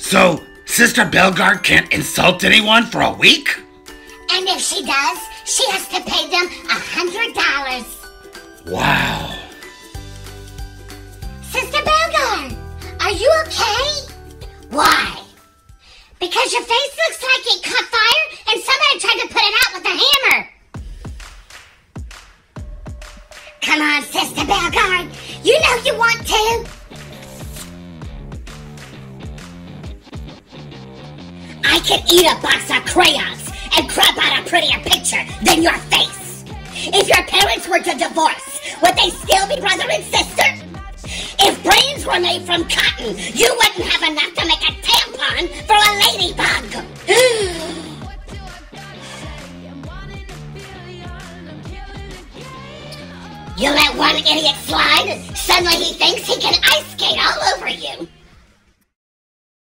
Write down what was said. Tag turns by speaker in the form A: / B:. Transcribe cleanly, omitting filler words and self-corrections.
A: So, Sister Belgard can't insult anyone for a week?
B: And if she does, she has to pay them $100.
A: Wow.
B: Sister Belgard, are you okay? Why? Because your face looks like it caught fire and somebody tried to put it out with a hammer. Come on, Sister Belgard. You know you want to. I could eat a box of crayons and crop out a prettier picture than your face. If your parents were to divorce, would they still be brother and sister? If brains were made from cotton, you wouldn't have enough to make a tampon for a ladybug. You let one idiot slide, and suddenly he thinks he can